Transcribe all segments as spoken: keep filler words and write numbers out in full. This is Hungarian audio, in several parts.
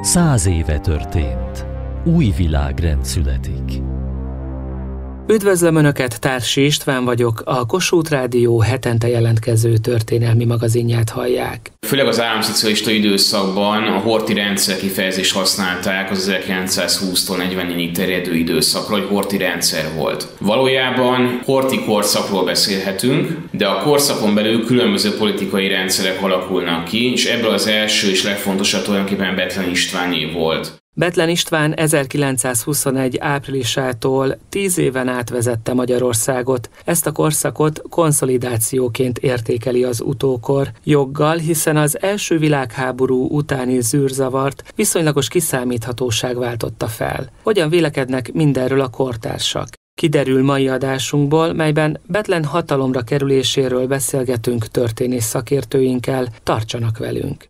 Száz éve történt. Új világrend születik. Üdvözlöm Önöket, Társi István vagyok, a Kossuth Rádió hetente jelentkező történelmi magazinját hallják. Főleg az államszocialista időszakban a Horthy rendszer kifejezést használták az ezerkilencszázhúsztól negyvennégyig terjedő időszakra, hogy Horthy rendszer volt. Valójában Horthy korszakról beszélhetünk, de a korszakon belül különböző politikai rendszerek alakulnak ki, és ebből az első és legfontosabb tulajdonképpen Bethlen Istváné volt. Bethlen István ezerkilencszázhuszonegy áprilisától tíz éven át vezette Magyarországot. Ezt a korszakot konszolidációként értékeli az utókor. Joggal, hiszen az első világháború utáni zűrzavart viszonylagos kiszámíthatóság váltotta fel. Hogyan vélekednek mindenről a kortársak? Kiderül mai adásunkból, melyben Bethlen hatalomra kerüléséről beszélgetünk történész szakértőinkkel. Tartsanak velünk!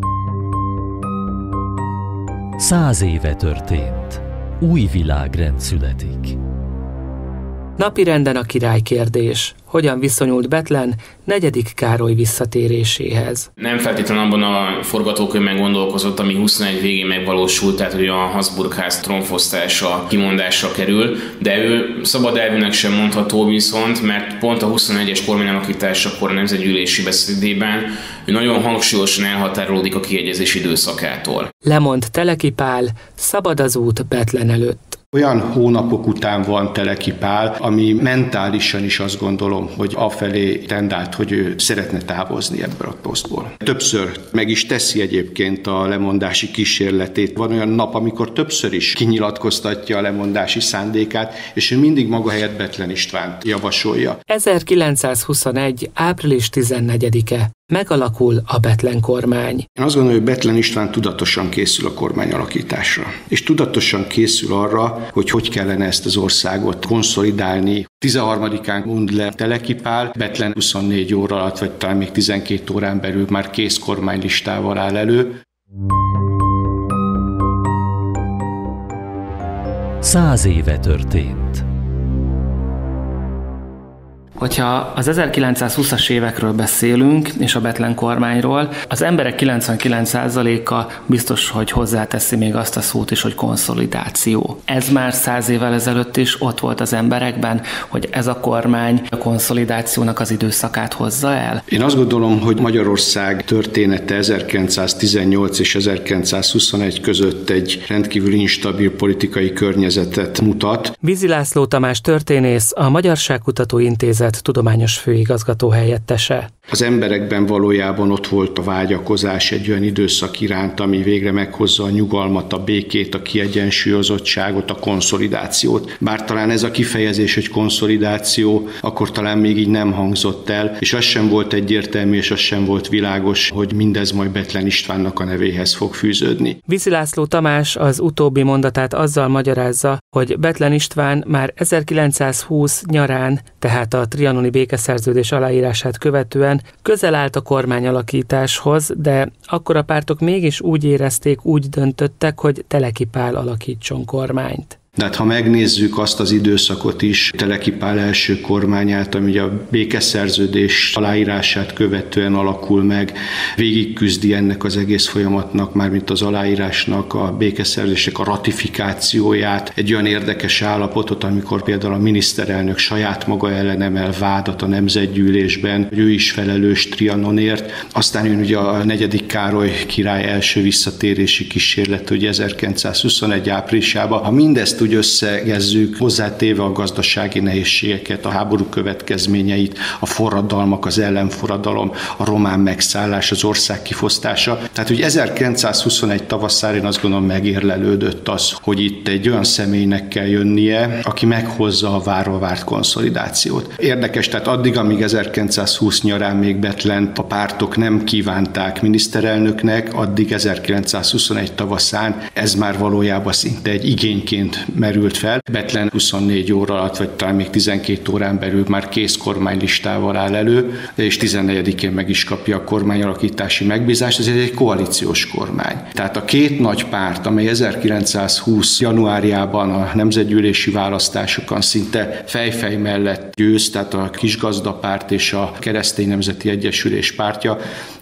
Száz éve történt. Új világrend születik. Napirenden a király kérdés. Hogyan viszonyult Bethlen negyedik Károly visszatéréséhez? Nem feltétlenül abban a forgatókönyvben gondolkozott, ami huszonegy végén megvalósult, tehát hogy a Habsburg-ház trónfosztása kimondásra kerül, de ő szabad elvűnek sem mondható viszont, mert pont a huszonegyes kormányalakításakor a nemzetgyűlési beszédében ő nagyon hangsúlyosan elhatárolódik a kiegyezés időszakától. Lemond Teleki Pál, szabad az út Bethlen előtt. Olyan hónapok után van Teleki Pál, ami mentálisan is azt gondolom, hogy afelé tendált, hogy ő szeretne távozni ebből a posztból. Többször meg is teszi egyébként a lemondási kísérletét. Van olyan nap, amikor többször is kinyilatkoztatja a lemondási szándékát, és ő mindig maga helyett Bethlen Istvánt javasolja. ezerkilencszázhuszonegy. április tizennegyedike. Megalakul a Bethlen kormány. Én azt gondolom, hogy Bethlen István tudatosan készül a kormány alakításra. És tudatosan készül arra, hogy hogy kellene ezt az országot konszolidálni. tizenharmadikán mond le Teleki Pál, Bethlen huszonnégy óra alatt, vagy talán még tizenkét órán belül már kész kormánylistával áll elő. Száz éve történt. Hogyha az ezerkilencszázhúszas évekről beszélünk, és a Bethlen kormányról, az emberek kilencvenkilenc százaléka biztos, hogy hozzáteszi még azt a szót is, hogy konszolidáció. Ez már száz évvel ezelőtt is ott volt az emberekben, hogy ez a kormány a konszolidációnak az időszakát hozza el? Én azt gondolom, hogy Magyarország története ezerkilencszáztizennyolc és ezerkilencszázhuszonegy között egy rendkívül instabil politikai környezetet mutat. Vízi László Tamás történész, a Magyarságkutató Intézet tudományos főigazgató helyettese. Az emberekben valójában ott volt a vágyakozás egy olyan időszak iránt, ami végre meghozza a nyugalmat, a békét, a kiegyensúlyozottságot, a konszolidációt. Bár talán ez a kifejezés, hogy konszolidáció, akkor talán még így nem hangzott el, és az sem volt egyértelmű, és az sem volt világos, hogy mindez majd Bethlen Istvánnak a nevéhez fog fűződni. Vízi László Tamás az utóbbi mondatát azzal magyarázza, hogy Bethlen István már ezerkilencszázhúsz nyarán, tehát a trianoni békeszerződés aláírását követően közel állt a kormányalakításhoz, de akkor a pártok mégis úgy érezték, úgy döntöttek, hogy Teleki Pál alakítson kormányt. De hát ha megnézzük azt az időszakot is, Teleki Pál első kormányát, ami a békeszerződés aláírását követően alakul meg, végigküzdi ennek az egész folyamatnak, mármint az aláírásnak, a békeszerződések a ratifikációját, egy olyan érdekes állapotot, amikor például a miniszterelnök saját maga ellen emel vádat a nemzetgyűlésben, hogy ő is felelős Trianonért. Aztán jön ugye a negyedik Károly király első visszatérési kísérlet, hogy ezerkilencszázhuszonegy áprilisában. Ha mindezt úgy összegezzük, hozzátéve a gazdasági nehézségeket, a háború következményeit, a forradalmak, az ellenforradalom, a román megszállás, az ország kifosztása. Tehát, hogy ezerkilencszázhuszonegy tavaszára én azt gondolom megérlelődött az, hogy itt egy olyan személynek kell jönnie, aki meghozza a várva várt konszolidációt. Érdekes, tehát addig, amíg ezerkilencszázhúsz nyarán még Bethlen a pártok nem kívánták miniszterelnöknek, addig ezerkilencszázhuszonegy tavaszán ez már valójában szinte egy igényként merült fel. Bethlen huszonnégy óra alatt, vagy talán még tizenkét órán belül már kész kormánylistával áll elő, és tizennegyedikén meg is kapja a kormányalakítási megbízást, ez egy koalíciós kormány. Tehát a két nagy párt, amely ezerkilencszázhúsz januárjában a nemzetgyűlési választásokon szinte fejfej mellett győz, tehát a Kisgazdapárt és a Keresztény Nemzeti Egyesülés pártja,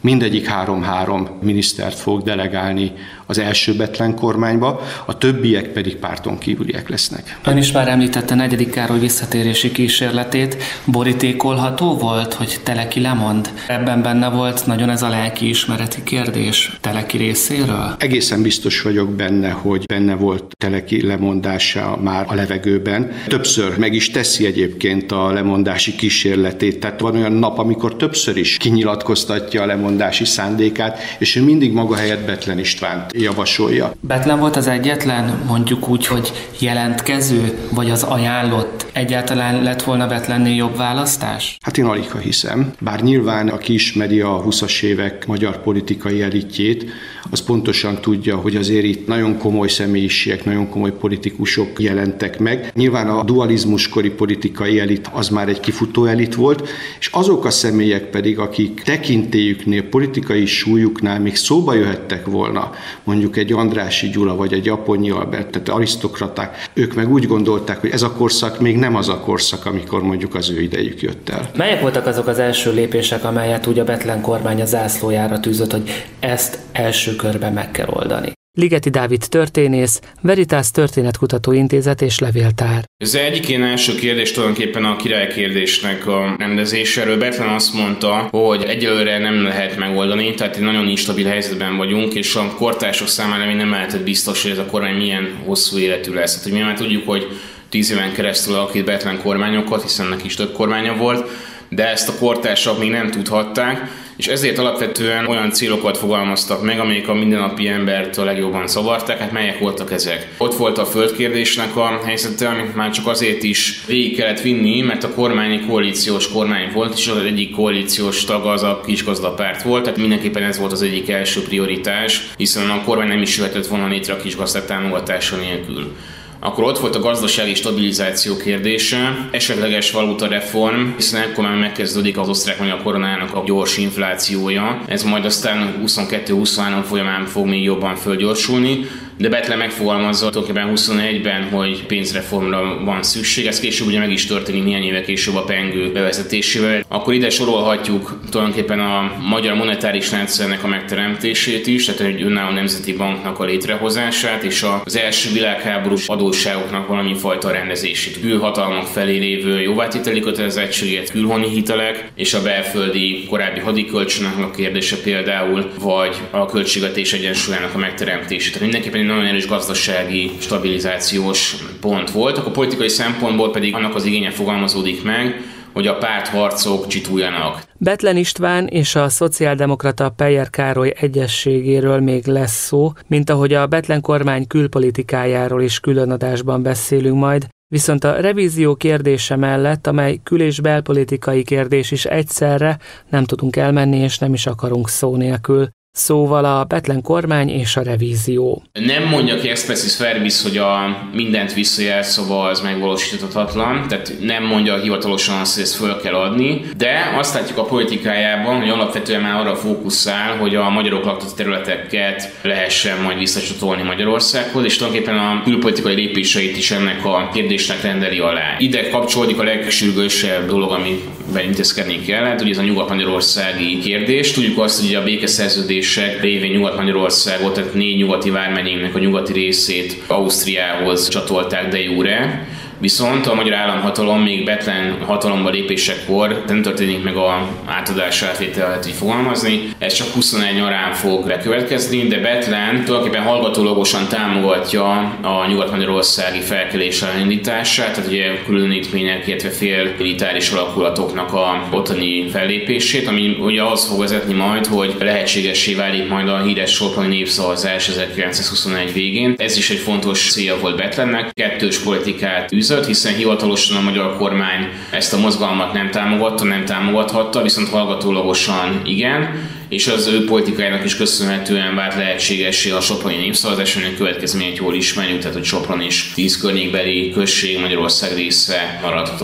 mindegyik három-három minisztert fog delegálni az első Bethlen kormányba, a többiek pedig párton kívüliek lesznek. Ön is már említette negyedik Károly visszatérési kísérletét. Borítékolható volt, hogy Teleki lemond? Ebben benne volt nagyon ez a lelkiismereti kérdés Teleki részéről? Egészen biztos vagyok benne, hogy benne volt Teleki lemondása már a levegőben. Többször meg is teszi egyébként a lemondási kísérletét, tehát van olyan nap, amikor többször is kinyilatkoztatja a lemondási szándékát, és ő mindig maga helyett Bethlen Istvánt javasolja. Bethlen volt az egyetlen, mondjuk úgy, hogy jelentkező, vagy az ajánlott? Egyáltalán lett volna Bethlennél jobb választás? Hát én aligha hiszem. Bár nyilván, aki ismeri a huszas évek magyar politikai elitjét, az pontosan tudja, hogy azért itt nagyon komoly személyiségek, nagyon komoly politikusok jelentek meg. Nyilván a dualizmuskori politikai elit az már egy kifutó elit volt, és azok a személyek pedig, akik tekintélyüknél, politikai súlyuknál még szóba jöhettek volna, mondjuk egy Andrássy Gyula vagy egy Aponyi Albert, tehát arisztokraták, ők meg úgy gondolták, hogy ez a korszak még nem az a korszak, amikor mondjuk az ő idejük jött el. Melyek voltak azok az első lépések, amelyet úgy a Bethlen kormány a zászlójára tűzött, hogy ezt első körben meg kell oldani? Ligeti Dávid történész, Veritas Történetkutató Intézet és Levéltár. Az egyik ilyen első kérdés tulajdonképpen a királykérdésnek a rendezéséről. Bethlen azt mondta, hogy egyelőre nem lehet megoldani, tehát egy nagyon instabil helyzetben vagyunk, és a kortársak számára még nem lehetett biztos, hogy ez a kormány milyen hosszú életű lesz. Tehát, hogy mi már tudjuk, hogy tíz éven keresztül alakít Bethlen kormányokat, hiszen neki is több kormánya volt, de ezt a kortársak még nem tudhatták, és ezért alapvetően olyan célokat fogalmaztak meg, amelyek a mindennapi embert a legjobban zavarták. Hát melyek voltak ezek? Ott volt a földkérdésnek a helyzete, amit már csak azért is végig kellett vinni, mert a kormány egy koalíciós kormány volt, és az egyik koalíciós tag az a kisgazdapárt volt, tehát mindenképpen ez volt az egyik első prioritás, hiszen a kormány nem is jöhetett volna létre a kisgazdák támogatása nélkül. Akkor ott volt a gazdasági stabilizáció kérdése, esetleges valutareform, hiszen ekkor már megkezdődik az osztrák-magyar koronának a gyors inflációja. Ez majd aztán huszonkettő huszonhárom folyamán fog még jobban fölgyorsulni, de Bethlen megfogalmazza tulajdonképpen huszonegyben, hogy pénzreformra van szükség, ez később ugye meg is történik néhány éve később a pengő bevezetésével. Akkor ide sorolhatjuk tulajdonképpen a magyar monetáris rendszernek a megteremtését is, tehát egy önálló nemzeti banknak a létrehozását, és az első világháborús adósságoknak valami fajta rendezését. Külhatalmak felé lévő jóvátételi kötelezettséget, külhoni hitelek, és a belföldi korábbi hadikölcsönnek a kérdése például, vagy a költségvetés egyensúlyának a megteremtését. Tehát mindenképpen nagyon erős gazdasági stabilizációs pont volt, akkor politikai szempontból pedig annak az igénye fogalmazódik meg, hogy a pártharcok csituljanak. Bethlen István és a szociáldemokrata Peyer Károly egyességéről még lesz szó, mint ahogy a Bethlen kormány külpolitikájáról is különadásban beszélünk majd, viszont a revízió kérdése mellett, amely kül- és belpolitikai kérdés is egyszerre, nem tudunk elmenni és nem is akarunk szó nélkül. Szóval a Bethlen kormány és a revízió. Nem mondja ki expressis verbis, hogy a mindent visszajelszava az megvalósíthatatlan, tehát nem mondja hivatalosan azt, hogy ezt föl kell adni, de azt látjuk a politikájában, hogy alapvetően már arra fókuszál, hogy a magyarok lakott területeket lehessen majd visszacsatolni Magyarországhoz, és tulajdonképpen a külpolitikai lépéseit is ennek a kérdésnek rendeli alá. Ide kapcsolódik a legsürgősebb dolog, amiben intézkedni kellett, ugye ez a nyugat-magyarországi kérdés. Tudjuk azt, hogy a békeszerződés révén Nyugat-Magyarországot, tehát négy nyugati vármegyének a nyugati részét Ausztriához csatolták de jure, viszont a magyar államhatalom még Bethlen hatalomba lépésekor nem történik meg a átadás átvétel, lehet így fogalmazni. Ez csak huszonegy nyarán fog bekövetkezni, de Bethlen tulajdonképpen hallgatólagosan támogatja a nyugat-magyarországi felkelés elindítását, tehát ugye különítmények, illetve fél militáris alakulatoknak a ottani fellépését, ami ugye az fog vezetni majd, hogy lehetségessé válik majd a híres soproni népszavazás ezerkilencszázhuszonegy végén. Ez is egy fontos célja volt Bethlennek, kettős politikát űzött, hiszen hivatalosan a magyar kormány ezt a mozgalmat nem támogatta, nem támogathatta, viszont hallgatólagosan igen, és az ő politikájának is köszönhetően vált lehetségessé a soproni népszavazás, aminek következményét jól ismerjük, tehát hogy Sopron is tíz környékbeli község Magyarország része maradhatott.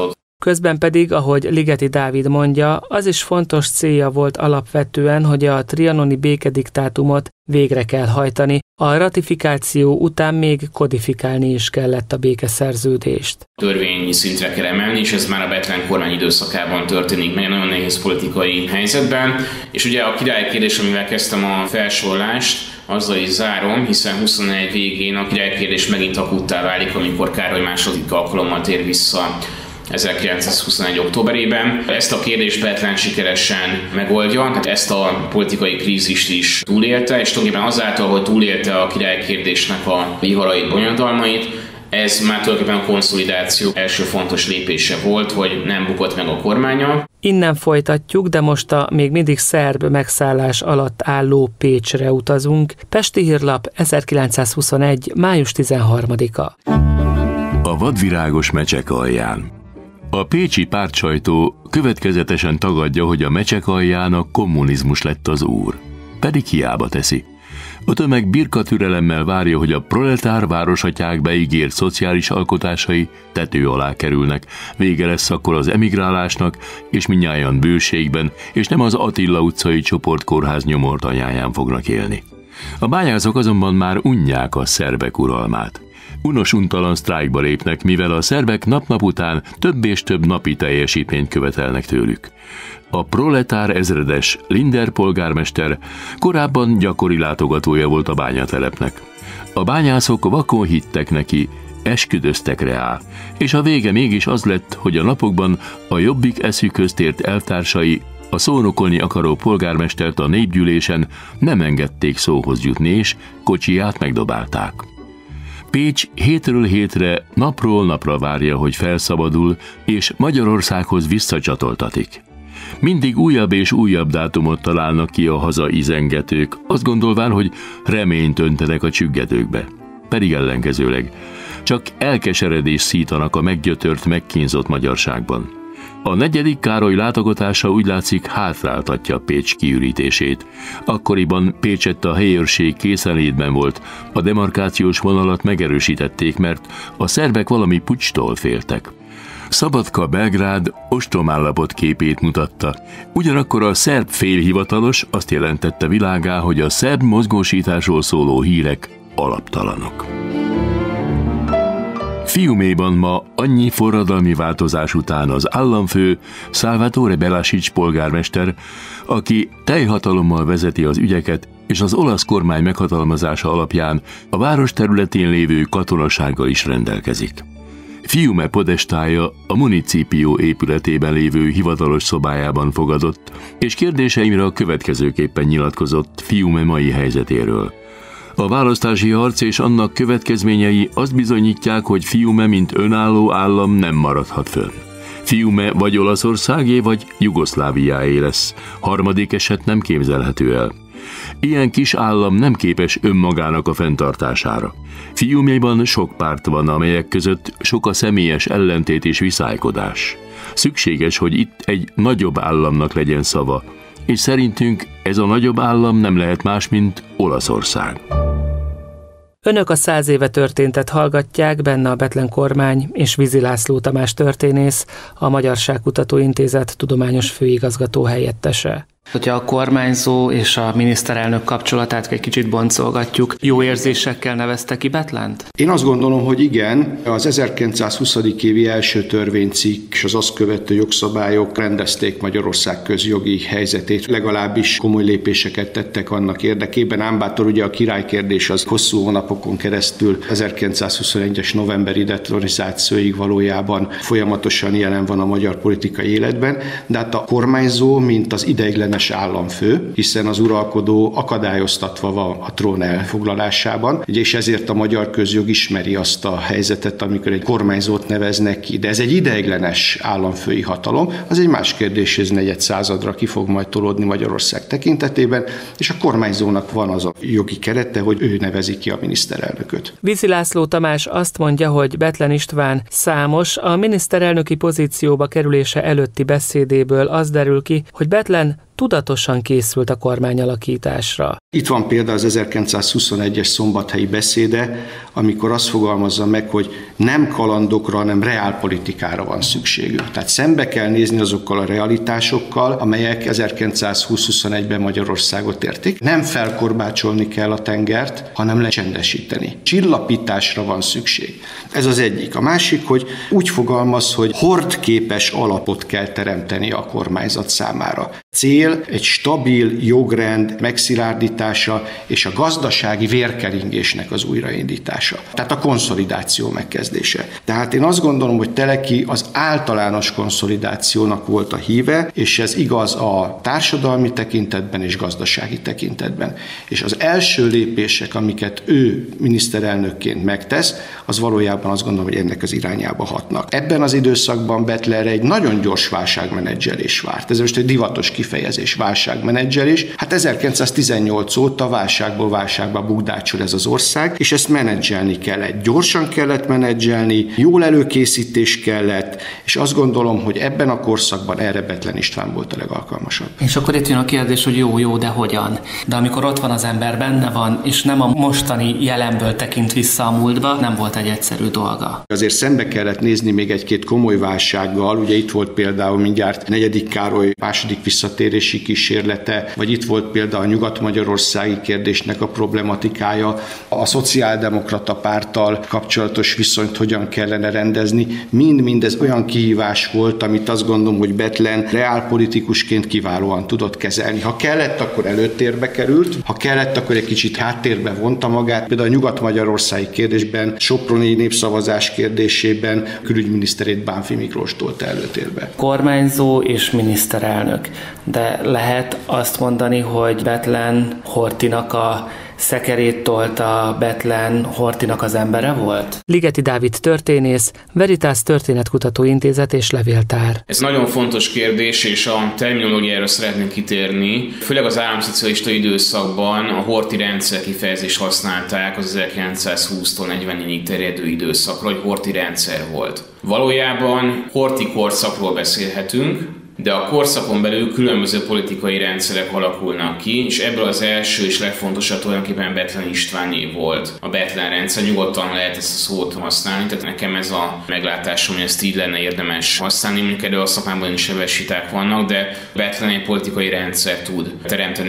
Közben pedig, ahogy Ligeti Dávid mondja, az is fontos célja volt alapvetően, hogy a trianoni békediktátumot végre kell hajtani, a ratifikáció után még kodifikálni is kellett a békeszerződést. Törvényi szintre kell emelni, és ez már a Bethlen kormány időszakában történik, meg nagyon nehéz politikai helyzetben. És ugye a király kérdés, amivel kezdtem a felsorolást, azzal is zárom, hiszen huszonegy végén a király kérdés megint akuttá válik, amikor Károly második alkalommal tér vissza ezerkilencszázhuszonegy októberében. Ezt a kérdést Bethlen sikeresen megoldja, tehát ezt a politikai krízist is túlélte, és tulajdonképpen azáltal, hogy túlélte a király kérdésnek a viharait, bonyodalmait, ez már tulajdonképpen a konszolidáció első fontos lépése volt, hogy nem bukott meg a kormánya. Innen folytatjuk, de most a még mindig szerb megszállás alatt álló Pécsre utazunk. Pesti Hírlap, ezerkilencszázhuszonegy. május tizenharmadika. A vadvirágos mecsek alján. A pécsi pártsajtó következetesen tagadja, hogy a mecsek alján a kommunizmus lett az úr. Pedig hiába teszi. A tömeg birka türelemmel várja, hogy a proletár városatyák beígért szociális alkotásai tető alá kerülnek. Vége lesz akkor az emigrálásnak, és mindnyájan bőségben, és nem az Attila utcai csoportkórház nyomort anyáján fognak élni. A bányászok azonban már unják a szerbek uralmát. Unos-untalan sztrájkba lépnek, mivel a szerbek nap-nap után több és több napi teljesítményt követelnek tőlük. A proletár ezredes Linder polgármester korábban gyakori látogatója volt a bányatelepnek. A bányászok vakon hittek neki, esküdöztek rá, és a vége mégis az lett, hogy a napokban a Jobbik eszükhöz tért elvtársai a szónokolni akaró polgármestert a népgyűlésen nem engedték szóhoz jutni, és kocsiját megdobálták. Pécs hétről hétre, napról napra várja, hogy felszabadul, és Magyarországhoz visszacsatoltatik. Mindig újabb és újabb dátumot találnak ki a hazaizengetők, azt gondolván, hogy reményt öntenek a csüggetőkbe. Pedig ellenkezőleg, csak elkeseredés szítanak a meggyötört, megkínzott magyarságban. A negyedik Károly látogatása úgy látszik hátráltatja Pécs kiürítését. Akkoriban Pécsett a helyőrség készenlétben volt, a demarkációs vonalat megerősítették, mert a szerbek valami pucstól féltek. Szabadka-Belgrád ostromállapot képét mutatta. Ugyanakkor a szerb félhivatalos azt jelentette világá, hogy a szerb mozgósításról szóló hírek alaptalanok. Fiuméban ma annyi forradalmi változás után az államfő Salvatore Belasics polgármester, aki teljhatalommal vezeti az ügyeket, és az olasz kormány meghatalmazása alapján a város területén lévő katonasággal is rendelkezik. Fiume podestája a municipió épületében lévő hivatalos szobájában fogadott, és kérdéseimre a következőképpen nyilatkozott Fiume mai helyzetéről. A választási harc és annak következményei azt bizonyítják, hogy Fiume, mint önálló állam nem maradhat fönn. Fiume vagy Olaszországé, vagy Jugoszláviáé lesz. Harmadik eset nem képzelhető el. Ilyen kis állam nem képes önmagának a fenntartására. Fiuméban sok párt van, amelyek között sok a személyes ellentét és viszálykodás. Szükséges, hogy itt egy nagyobb államnak legyen szava, és szerintünk ez a nagyobb állam nem lehet más, mint Olaszország. Önök a száz éve történtet hallgatják, benne a Bethlen kormány és Vizi László Tamás történész, a Magyarságkutató Intézet tudományos főigazgató helyettese. Hogyha a kormányzó és a miniszterelnök kapcsolatát egy kicsit boncolgatjuk, jó érzésekkel nevezte ki Bethlent? Én azt gondolom, hogy igen. Az ezerkilencszázhuszadik évi első törvénycikk és az azt követő jogszabályok rendezték Magyarország közjogi helyzetét. Legalábbis komoly lépéseket tettek annak érdekében. Ám bátor ugye a királykérdés az hosszú hónapokon keresztül ezerkilencszázhuszonegyes novemberi detronizációig valójában folyamatosan jelen van a magyar politikai életben, de hát a kormányzó, mint az ideiglenes államfő, hiszen az uralkodó akadályoztatva van a trón elfoglalásában, és ezért a magyar közjog ismeri azt a helyzetet, amikor egy kormányzót neveznek ki. De ez egy ideiglenes államfői hatalom, az egy más kérdés, ez negyed századra ki fog majd tolódni Magyarország tekintetében, és a kormányzónak van az a jogi kerete, hogy ő nevezi ki a miniszterelnököt. Vizi László Tamás azt mondja, hogy Bethlen István számos a miniszterelnöki pozícióba kerülése előtti beszédéből az derül ki, hogy Bethlen tudatosan készült a kormányalakításra. Itt van például az ezerkilencszázhuszonegyes szombathelyi beszéde, amikor azt fogalmazza meg, hogy nem kalandokra, hanem reálpolitikára van szükségünk. Tehát szembe kell nézni azokkal a realitásokkal, amelyek ezerkilencszázhúsz-huszonegyben Magyarországot érték. Nem felkorbácsolni kell a tengert, hanem lecsendesíteni. Csillapításra van szükség. Ez az egyik. A másik, hogy úgy fogalmaz, hogy hordképes alapot kell teremteni a kormányzat számára. Cél egy stabil jogrend megszilárdítása és a gazdasági vérkeringésnek az újraindítása. Tehát a konszolidáció megkezdése. Tehát én azt gondolom, hogy Teleki az általános konszolidációnak volt a híve, és ez igaz a társadalmi tekintetben és gazdasági tekintetben. És az első lépések, amiket ő miniszterelnökként megtesz, az valójában azt gondolom, hogy ennek az irányába hatnak. Ebben az időszakban Betlenre egy nagyon gyors válságmenedzselés várt. Ez most egy divatos kifejezés, válságmenedzselés. Hát ezerkilencszáztizennyolc óta válságból válságba bugdácsol ez az ország, és ezt menedzselni kellett. Gyorsan kellett menedzselni, jól előkészítés kellett, és azt gondolom, hogy ebben a korszakban erre Bethlen István volt a legalkalmasabb. És akkor itt jön a kérdés, hogy jó, jó, de hogyan? De amikor ott van az ember, benne van, és nem a mostani jelenből tekint vissza a múltba, nem volt egy egyszerű dolga. Azért szembe kellett nézni még egy-két komoly válsággal, ugye itt volt például mindjárt negyedik Károly második visszatérési kísérlete, vagy itt volt például a nyugat-magyarországi kérdésnek a problematikája, a szociáldemokrata párttal kapcsolatos viszonyt hogyan kellene rendezni. Mind-mind ez olyan kihívás volt, amit azt gondolom, hogy Bethlen reálpolitikusként kiválóan tudott kezelni. Ha kellett, akkor előtérbe került, ha kellett, akkor egy kicsit háttérbe vonta magát. Például a nyugat-magyarországi kérdésben, soproni népszavazás kérdésében külügyminiszterét Bánffy Miklós tolta előtérbe. Kormányzó és miniszterelnök. De lehet azt mondani, hogy Bethlen Horthynak a szekerét tolta, Bethlen Horthynak az embere volt? Ligeti Dávid történész, Veritas Történetkutató Intézet és Levéltár. Ez nagyon fontos kérdés, és a terminológiára szeretnénk kitérni. Főleg az államszocialista időszakban a Horthy rendszer kifejezést használták az ezerkilencszázhúsztól negyvennégyig terjedő időszakra, hogy Horthy rendszer volt. Valójában Horthy korszakról beszélhetünk, de a korszakon belül különböző politikai rendszerek alakulnak ki, és ebből az első és legfontosabb tulajdonképpen Bethlen Istváné volt. A Bethlen rendszer, nyugodtan lehet ezt a szót használni, tehát nekem ez a meglátásom, hogy ezt így lenne érdemes használni, mondjuk erről a szakmában is sebes viták vannak, de Bethlen egy politikai rendszer tud teremteni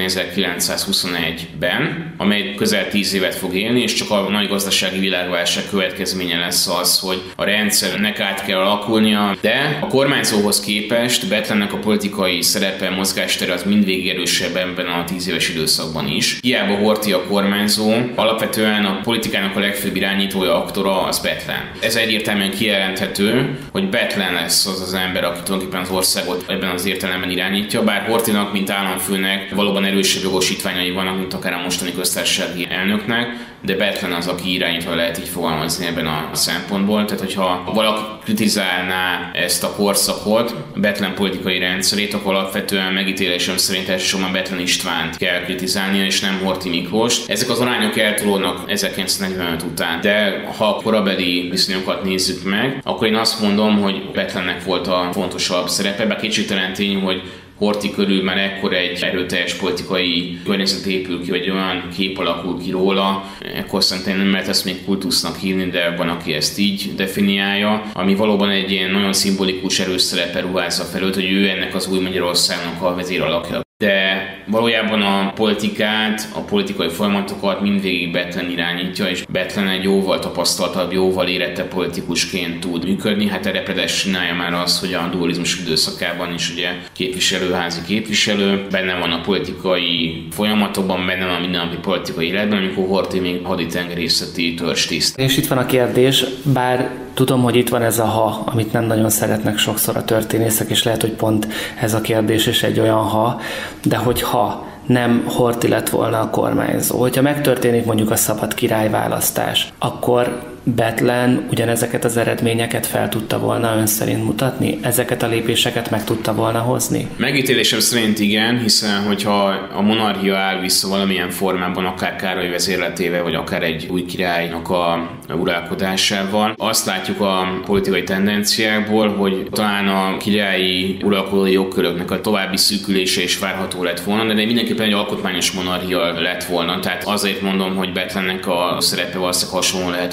ezerkilencszázhuszonegyben, amely közel tíz évet fog élni, és csak a nagy gazdasági világválság következménye lesz az, hogy a rendszernek át kell alakulnia, de a kormányzóhoz képest Bethlen ennek a politikai szerepe, mozgástere az mindvégig erősebb ebben a tíz éves időszakban is. Hiába Horthy a kormányzó, alapvetően a politikának a legfőbb irányítója, aktora az Bethlen. Ez egyértelműen kijelenthető, hogy Bethlen lesz az az ember, aki tulajdonképpen az országot ebben az értelemben irányítja, bár Horthynak, mint államfőnek valóban erősebb jogosítványai vannak, mint akár a mostani köztársasági elnöknek, de Bethlen az, aki irányítva, lehet így fogalmazni ebben a szempontból. Tehát, hogyha valaki kritizálná ezt a korszakot, Bethlen politikai rendszerét, akkor alapvetően megítélésem szerint elsősorban Bethlen Istvánt kell kritizálnia, és nem Horthy Miklóst. Ezek az arányok eltolódnak ezerkilencszáznegyvenöt után, de ha a korabeli viszonyokat nézzük meg, akkor én azt mondom, hogy Bethlennek volt a fontosabb szerepe, bár kétségtelen tény, hogy Horthy körül már ekkor egy erőteljes politikai környezet épül ki, vagy olyan kép alakul ki róla, ekkor szerintem nem lehet ezt még kultusznak hívni, de van, aki ezt így definiálja, ami valóban egy ilyen nagyon szimbolikus erős szerepe ruházza felőtt, hogy ő ennek az új Magyarországnak a vezéralakja. De valójában a politikát, a politikai folyamatokat mindvégig Bethlen irányítja, és Bethlen egy jóval tapasztaltabb, jóval érettebb politikusként tud működni. Hát erre predestinálja már az, hogy a dualizmus időszakában is ugye képviselőházi képviselő, benne van a politikai folyamatokban, benne van a mindennapi politikai életben, amikor Horthy még haditengerészeti törzstiszt. És itt van a kérdés, bár tudom, hogy itt van ez a ha, amit nem nagyon szeretnek sokszor a történészek, és lehet, hogy pont ez a kérdés is egy olyan ha, de hogyha nem Horthy lett volna a kormányzó, hogyha megtörténik mondjuk a szabad királyválasztás, akkor Bethlen ugyanezeket az eredményeket fel tudta volna ön szerint mutatni? Ezeket a lépéseket meg tudta volna hozni? Megítélésem szerint igen, hiszen hogyha a monarchia áll vissza valamilyen formában, akár Károly vezérletével, vagy akár egy új királynak a uralkodásával, azt látjuk a politikai tendenciákból, hogy talán a királyi uralkodói jogköröknek a további szűkülése is várható lett volna, de mindenképpen egy alkotmányos monarchia lett volna. Tehát azért mondom, hogy Bethlennek a szerepe valószínűleg hasonló lehetett volna,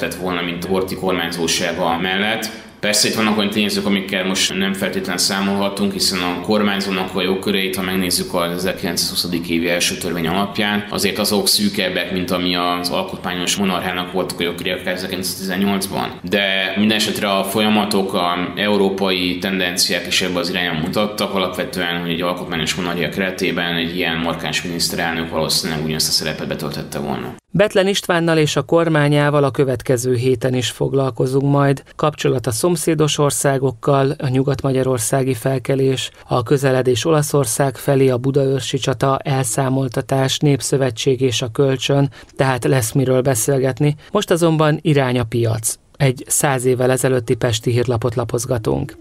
valamint a horthy kormányzósága mellett. Persze itt vannak olyan tényezők, amikkel most nem feltétlenül számolhatunk, hiszen a kormányzónak a jogköreit, ha megnézzük az ezerkilencszázhuszadik évi első törvény alapján, azért azok szűkebbek, mint ami az alkotmányos monarchának voltak a jogkörei ezerkilencszáztizennyolcban. De minden esetre a folyamatok, a európai tendenciák is ebbe az irányba mutattak, alapvetően, hogy egy alkotmányos monarchia keretében egy ilyen markáns miniszterelnök valószínűleg ugyanezt a szerepet betöltette volna. Bethlen Istvánnal és a kormányával a következő héten is foglalkozunk majd. Kapcsolat a szomszédos országokkal, a nyugat-magyarországi felkelés, a közeledés Olaszország felé, a budaörsi csata, elszámoltatás, népszövetség és a kölcsön, tehát lesz miről beszélgetni. Most azonban irány a piac. Egy száz évvel ezelőtti pesti hírlapot lapozgatunk.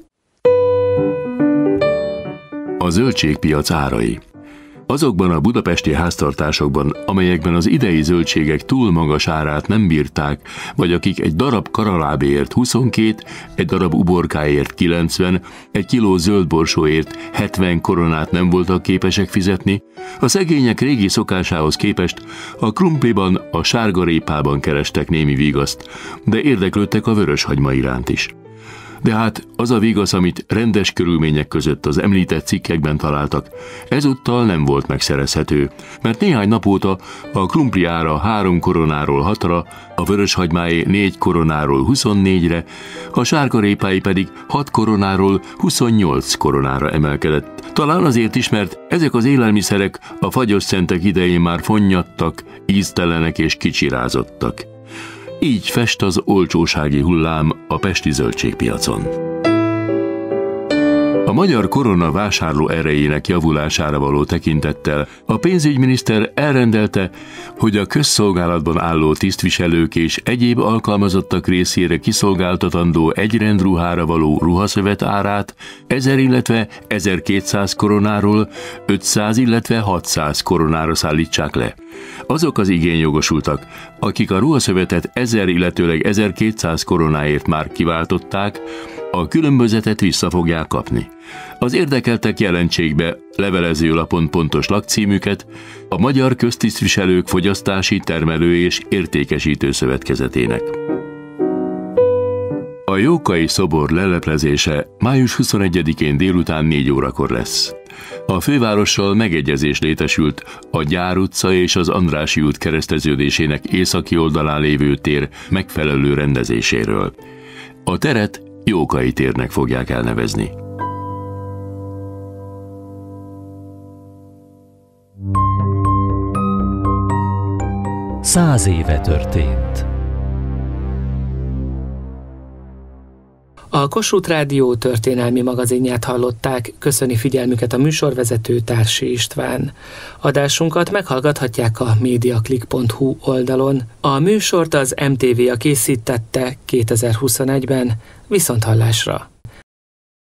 A zöldségpiac árai. Azokban a budapesti háztartásokban, amelyekben az idei zöldségek túl magas árát nem bírták, vagy akik egy darab karalábéért huszonkét, egy darab uborkáért kilencven, egy kiló zöldborsóért hetven koronát nem voltak képesek fizetni, a szegények régi szokásához képest a krumpliban, a sárgarépában kerestek némi vigaszt, de érdeklődtek a vöröshagyma iránt is. De hát az a vigasz, amit rendes körülmények között az említett cikkekben találtak, ezúttal nem volt megszerezhető, mert néhány nap óta a krumpli ára három koronáról hatra, a vöröshagymáé négy koronáról huszonnégyre, a sárgarépái pedig hat koronáról huszonnyolc koronára emelkedett. Talán azért is, mert ezek az élelmiszerek a fagyos szentek idején már fonnyadtak, íztelenek és kicsirázottak. Így fest az olcsósági hullám a pesti zöldségpiacon. A magyar korona vásárló erejének javulására való tekintettel a pénzügyminiszter elrendelte, hogy a közszolgálatban álló tisztviselők és egyéb alkalmazottak részére kiszolgáltatandó egy rendruhára való ruhaszövet árát ezer, illetve ezerkétszáz koronáról ötszáz, illetve hatszáz koronára szállítsák le. Azok az igényjogosultak, akik a ruhaszövetet ezer, illetőleg ezerkétszáz koronáért már kiváltották, a különbözetet vissza fogják kapni. Az érdekeltek jelentsék be levelezőlapon pontos lakcímüket a Magyar Köztisztviselők Fogyasztási, Termelő és Értékesítő Szövetkezetének. A Jókai szobor leleplezése május huszonegyedikén délután négy órakor lesz. A fővárossal megegyezés létesült a Gyár utca és az Andrássy út kereszteződésének északi oldalán lévő tér megfelelő rendezéséről. A teret Jókai térnek fogják elnevezni. Száz éve történt. A Kossuth Rádió történelmi magazinját hallották, köszöni figyelmüket a műsorvezető Társi István. Adásunkat meghallgathatják a mediaclick pont hu oldalon. A műsort az em té vé készítette kétezer-huszonegyben, viszonthallásra.